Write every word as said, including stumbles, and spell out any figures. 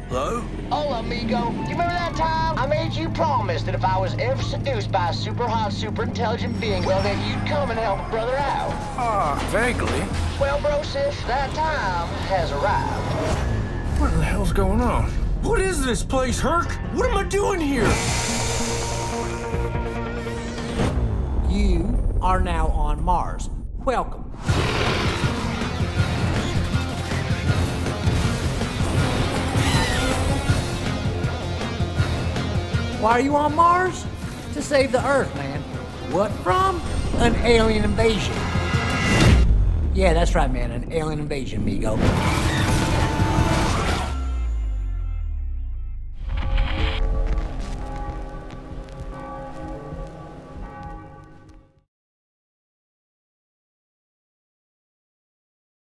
Hello? Hola, amigo. You remember that time I made you promise that if I was ever seduced by a super hot, super intelligent being, well, that you'd come and help a brother out? Ah, uh, vaguely. Well, bro, sis, that time has arrived. What the hell's going on? What is this place, Hurk? What am I doing here? You are now on Mars. Welcome. Why are you on Mars? To save the Earth, man. What from? An alien invasion. Yeah, that's right, man. An alien invasion, amigo.